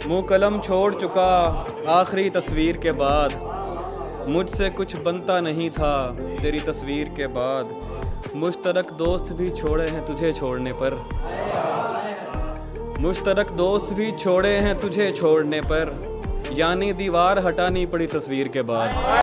मुँह कलम छोड़ चुका आखिरी तस्वीर के बाद, मुझसे कुछ बनता नहीं था तेरी तस्वीर के बाद। मुश्तरक दोस्त भी छोड़े हैं तुझे छोड़ने पर, मुश्तरक दोस्त भी छोड़े हैं तुझे छोड़ने पर, यानी दीवार हटानी पड़ी तस्वीर के बाद।